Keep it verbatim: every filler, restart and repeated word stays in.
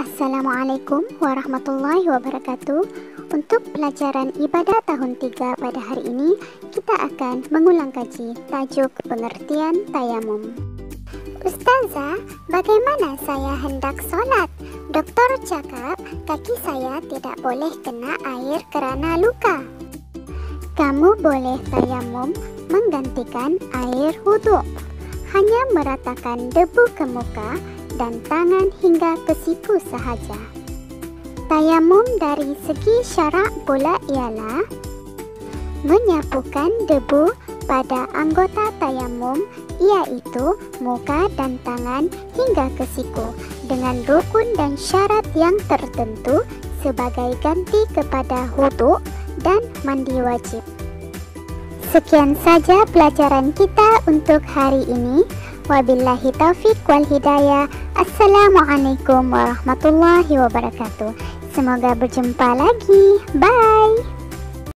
Assalamualaikum warahmatullahi wabarakatuh. Untuk pelajaran ibadah tahun tiga pada hari ini, kita akan mengulang kaji tajuk pengertian tayamum. Ustazah, bagaimana saya hendak solat? Doktor cakap kaki saya tidak boleh kena air kerana luka. Kamu boleh tayamum menggantikan air wuduk. Hanya meratakan debu ke muka dan tangan hingga ke siku sahaja. Tayamum dari segi syarak pula ialah menyapukan debu pada anggota tayamum, iaitu muka dan tangan hingga ke siku dengan rukun dan syarat yang tertentu sebagai ganti kepada wuduk dan mandi wajib. Sekian saja pelajaran kita untuk hari ini. Wabillahi taufiq wal hidayah. Assalamualaikum warahmatullahi wabarakatuh. Semoga berjumpa lagi. Bye.